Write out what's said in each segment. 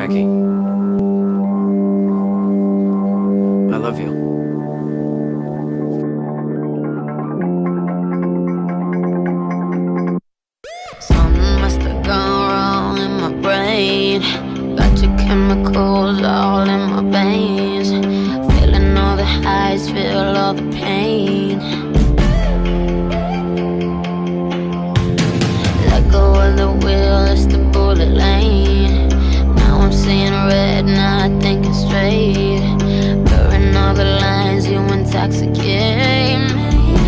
Jackie, I love you. Something must have gone wrong in my brain. Got your chemicals all in my veins. Feeling all the highs, feel all the pain. Let go of the wheel, it's the bullet lane. Now I'm seeing red, not thinking straight. Blurring all the lines, you intoxicate me.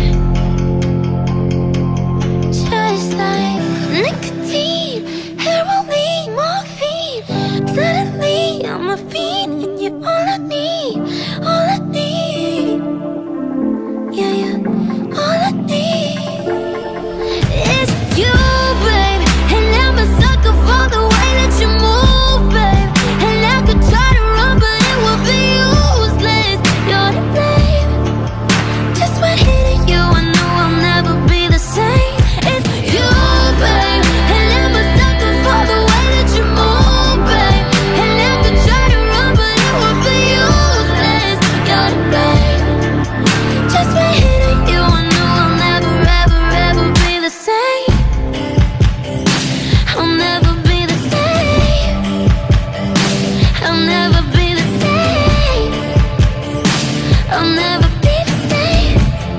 Just like nicotine, heroin, morphine. Suddenly I'm a fiend, and you're all I need, all I need. Yeah, yeah, all I need is you, babe. And I'm a sucker for the way that you move, babe. And I could try to run, but it would be useless. You're to blame. Just when hitting you, I knew I'll never be the same. It's you, babe. And I'm a sucker for the way that you move, babe. And I could try to run, but it would be useless. You're to blame. Just when hitting you, I knew I'll never, ever, ever be the same. I'll never be the same. I'll never be the same. I'll never be the same.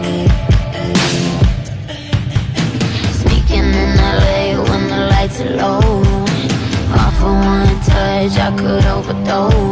Sneaking in LA when the lights are low. Off for one touch, I could overdose.